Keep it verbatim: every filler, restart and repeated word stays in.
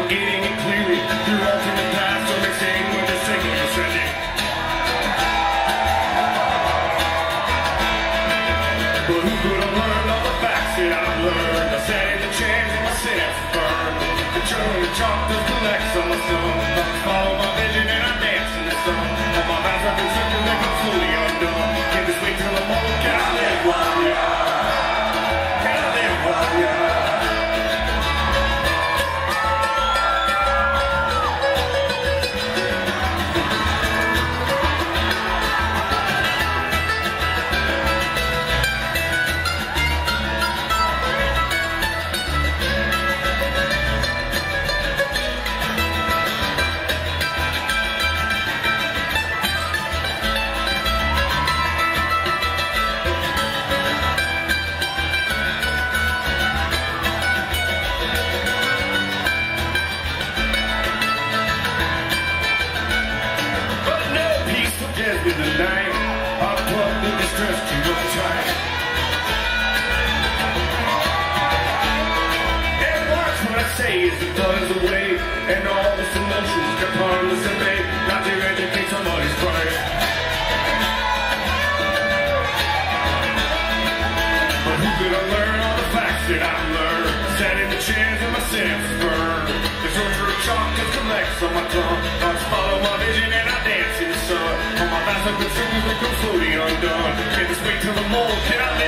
Getting it clearly through alternate paths, so they sing when the signal is sending. But who could have learned all the facts that I've learned? I sat in the chairs and my synapses burned. The churn and chalk does collect on my stone. Thoughts follow my vision and I dance in the sun. On my path I've been circling like I'm fully undone. Can't just wait till I'm old. Can I live while young? Can I live while young? In the night, I plugged the distress to your time. And watch what I say as the blood is away, and all this emotions come harmless and they not to educate somebody's pride. But who could I learn all the facts that I've learned? Sat in the chairs and my senses burned. The torture of chalk just collects on my tongue. Thoughts follow my vision and I dance in the sun. On my path I've been singing like I'm slowly undone. Can't just wait till the mold, can I